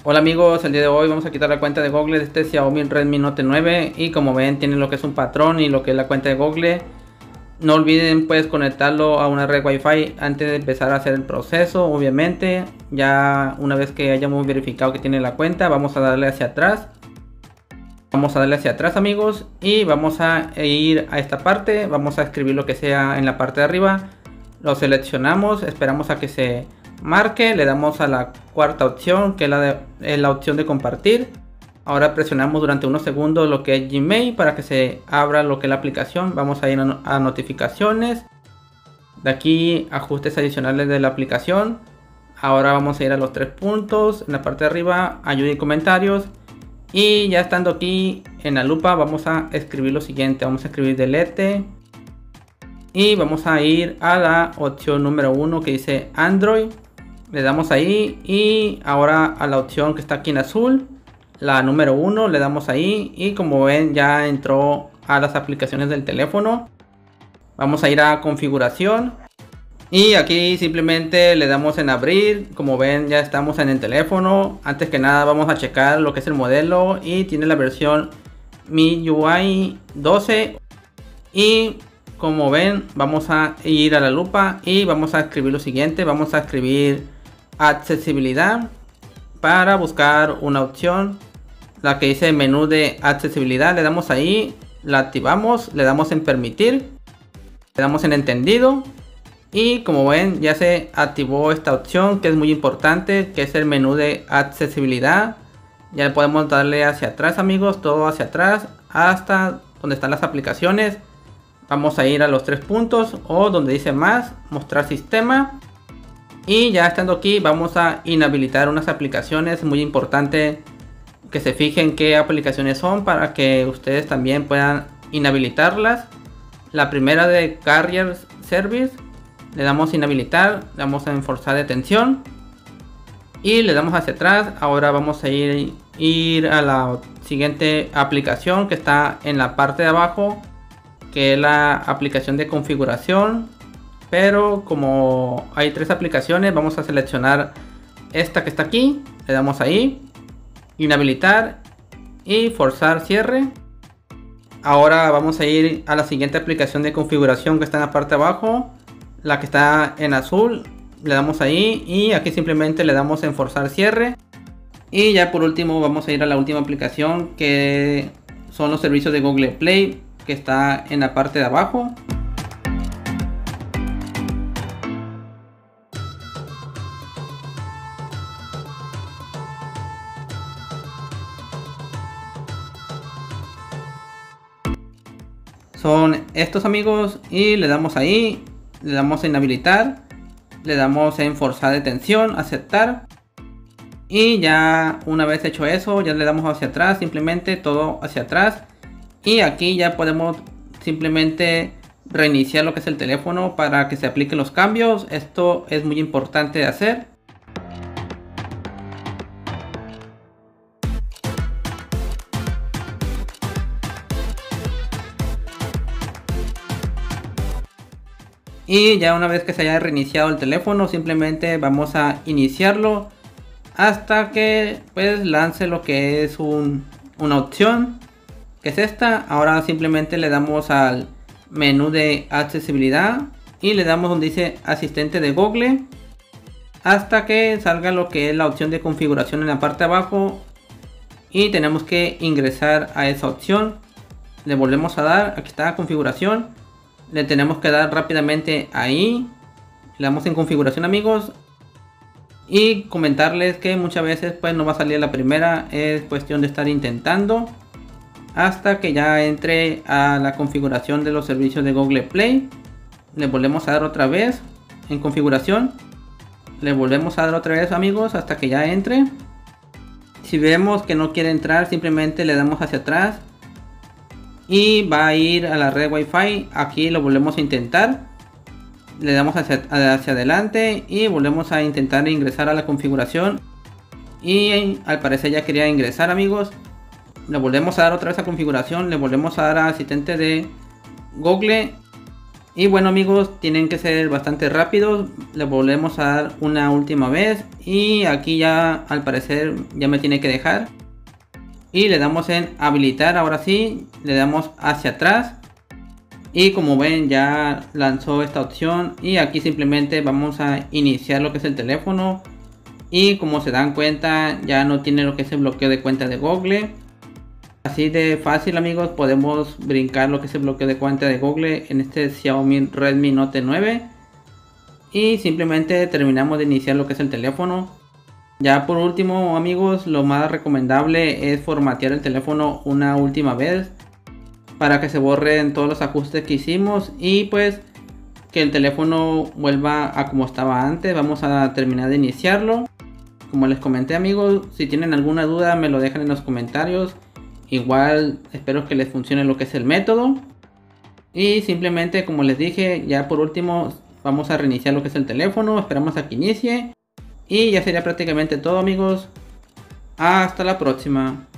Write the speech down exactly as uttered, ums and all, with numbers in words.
Hola amigos, el día de hoy vamos a quitar la cuenta de Google de este Xiaomi Redmi Note nueve y como ven tiene lo que es un patrón y lo que es la cuenta de Google. No olviden pues conectarlo a una red Wi-Fi antes de empezar a hacer el proceso. Obviamente ya una vez que hayamos verificado que tiene la cuenta, vamos a darle hacia atrás. Vamos a darle hacia atrás amigos y vamos a ir a esta parte. Vamos a escribir lo que sea en la parte de arriba. Lo seleccionamos, esperamos a que se marque, le damos a la cuarta opción que es la, de, es la opción de compartir. Ahora presionamos durante unos segundos lo que es Gmail para que se abra lo que es la aplicación. Vamos a ir a, a notificaciones, de aquí ajustes adicionales de la aplicación. Ahora vamos a ir a los tres puntos en la parte de arriba, ayuda y comentarios, y ya estando aquí en la lupa vamos a escribir lo siguiente. Vamos a escribir delete y vamos a ir a la opción número uno que dice Android. Le damos ahí y ahora a la opción que está aquí en azul, la número uno, le damos ahí y como ven ya entró a las aplicaciones del teléfono. Vamos a ir a configuración y aquí simplemente le damos en abrir. Como ven ya estamos en el teléfono. Antes que nada vamos a checar lo que es el modelo y tiene la versión M I U I doce. Y como ven vamos a ir a la lupa y vamos a escribir lo siguiente. Vamos a escribir accesibilidad para buscar una opción, la que dice menú de accesibilidad. Le damos ahí, la activamos, le damos en permitir, le damos en entendido y como ven ya se activó esta opción que es muy importante, que es el menú de accesibilidad. Ya podemos darle hacia atrás amigos, todo hacia atrás hasta donde están las aplicaciones. Vamos a ir a los tres puntos o donde dice más, mostrar sistema. Y ya estando aquí vamos a inhabilitar unas aplicaciones. Muy importante que se fijen qué aplicaciones son para que ustedes también puedan inhabilitarlas. La primera de Carrier Service, le damos inhabilitar, le damos a enforzar detención y le damos hacia atrás. Ahora vamos a ir, ir a la siguiente aplicación que está en la parte de abajo, que es la aplicación de configuración. Pero como hay tres aplicaciones, vamos a seleccionar esta que está aquí, le damos ahí, inhabilitar y forzar cierre. Ahora vamos a ir a la siguiente aplicación de configuración que está en la parte de abajo, la que está en azul, le damos ahí y aquí simplemente le damos en forzar cierre. Y ya por último vamos a ir a la última aplicación, que son los servicios de Google Play, que está en la parte de abajo. Son estos amigos y le damos ahí, le damos en inhabilitar, le damos en forzar detención, aceptar. Y ya una vez hecho eso ya le damos hacia atrás, simplemente todo hacia atrás. Y aquí ya podemos simplemente reiniciar lo que es el teléfono para que se apliquen los cambios. Esto es muy importante de hacer. Y ya una vez que se haya reiniciado el teléfono, simplemente vamos a iniciarlo hasta que pues lance lo que es un, una opción, que es esta. Ahora simplemente le damos al menú de accesibilidad y le damos donde dice asistente de Google hasta que salga lo que es la opción de configuración en la parte de abajo y tenemos que ingresar a esa opción. Le volvemos a dar, aquí está configuración, le tenemos que dar rápidamente ahí, le damos en configuración amigos. Y comentarles que muchas veces pues no va a salir la primera, es cuestión de estar intentando hasta que ya entre a la configuración de los servicios de Google Play. Le volvemos a dar otra vez en configuración, le volvemos a dar otra vez amigos hasta que ya entre. Si vemos que no quiere entrar, simplemente le damos hacia atrás y va a ir a la red Wi-Fi. Aquí lo volvemos a intentar, le damos hacia, hacia adelante y volvemos a intentar ingresar a la configuración y al parecer ya quería ingresar amigos. Le volvemos a dar otra vez a configuración, le volvemos a dar a asistente de Google Y bueno amigos, tienen que ser bastante rápidos. Le volvemos a dar una última vez y aquí ya al parecer ya me tiene que dejar. Y le damos en habilitar, ahora sí, le damos hacia atrás. Y como ven ya lanzó esta opción y aquí simplemente vamos a iniciar lo que es el teléfono. Y como se dan cuenta ya no tiene lo que es el bloqueo de cuenta de Google. Así de fácil amigos, podemos brincar lo que es el bloqueo de cuenta de Google en este Xiaomi Redmi Note nueve. Y simplemente terminamos de iniciar lo que es el teléfono. Ya por último amigos, lo más recomendable es formatear el teléfono una última vez para que se borren todos los ajustes que hicimos y pues que el teléfono vuelva a como estaba antes. Vamos a terminar de iniciarlo. Como les comenté amigos, si tienen alguna duda me lo dejan en los comentarios. Igual espero que les funcione lo que es el método. Y simplemente como les dije, ya por último vamos a reiniciar lo que es el teléfono. Esperamos a que inicie. Y ya sería prácticamente todo amigos. Hasta la próxima.